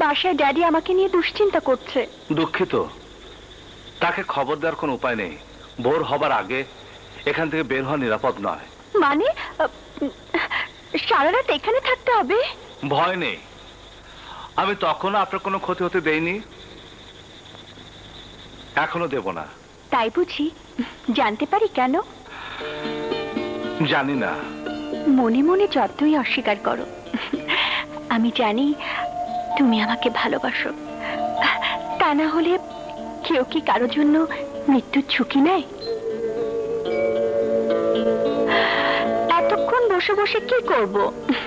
বাসায় ড্যাডি আমাকে নিয়ে দুশ্চিন্তা করছে। দুঃখিত, তাকে খবর দেওয়ার কোনো উপায় নেই। ভোর হবার আগে এখান থেকে বের হওয়া নিরাপদ নয়। মানে সারা রাত এখানে থাকতে হবে? ভয় নেই, আমি তখনও আপনার কোনো ক্ষতি হতে দেইনি, এখনো দেব না। তাই বুঝি? জানতে পারি কেন? জানি না। মনে মনে যতই অস্বীকার করো, আমি জানি তুমি আমাকে ভালোবাসো। তা না হলে কেউ কি কারোর জন্য মৃত্যুর ঝুঁকি নেয়? এতক্ষণ বসে বসে কি করব?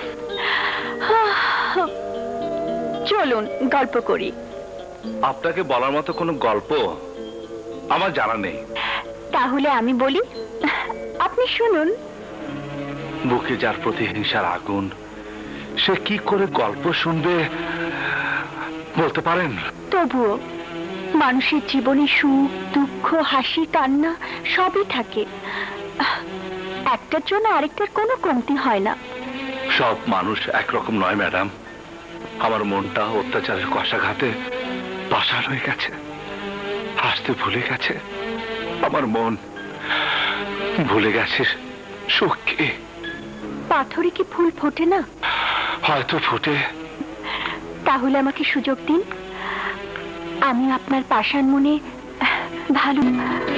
চলুন গল্প করি। আপনাকে বলার মতো কোনো গল্প আমার জানা নেই। তাহলে আমি বলি, আপনি শুনুন। বুকে যার প্রতিহিংসার আগুন, সে কি করে গল্প শুনবে বলতে পারেন? তবুও মানুষের জীবনে সুখ দুঃখ হাসি কান্না সবই থাকে, একটার জন্য আরেকটার কোনো কমতি হয় না। সব মানুষ একরকম নয় ম্যাডাম। আমার মনটা অত্যাচারের কষাঘাতে পাষাণ হয়ে গেছে, হাসতে ভুলে গেছে। আমার মন ভুলে গেছে সুখ কি। পাথরে কি ফুল ফোটে না? হয়তো ফোটে। তাহলে আমাকে সুযোগ দিন, আমি আপনার পাষাণ মনে ভালো